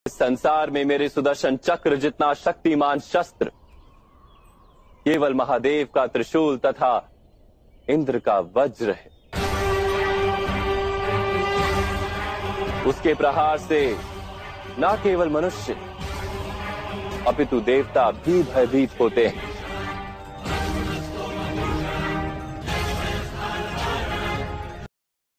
इस संसार में मेरे सुदर्शन चक्र जितना शक्तिमान शस्त्र केवल महादेव का त्रिशूल तथा इंद्र का वज्र है। उसके प्रहार से न केवल मनुष्य अपितु देवता भी भयभीत होते हैं।